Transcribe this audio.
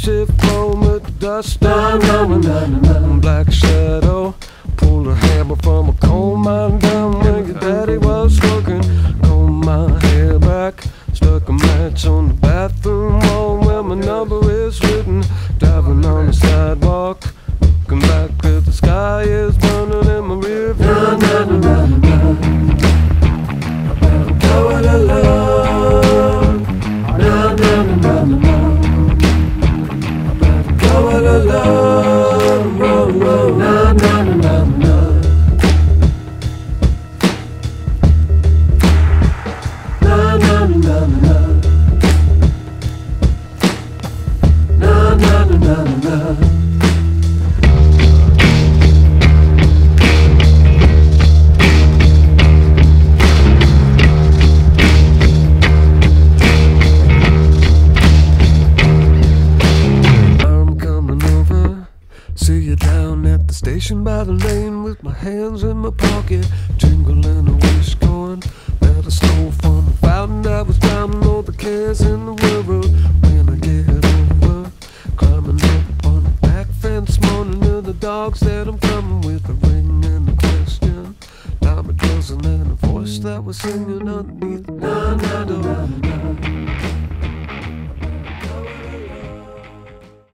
shift home with the dust on. Black shadow pulled a hammer from a coal mine down where your daddy was working. Combed my hair back, stuck a match on the bathroom wall where my number is written. Driving on the sidewalk, looking back at the sky is burning in my rear view. Going alone, going alone, see you down at the station by the lane with my hands in my pocket, jingling a wish going. Let a snow from a fountain that was drowning all the cares in the world. When I get over, climbing up on the back fence, moaning to the dogs that I'm coming with a ring and a question. Dime a dozen and a voice that was singing underneath the window.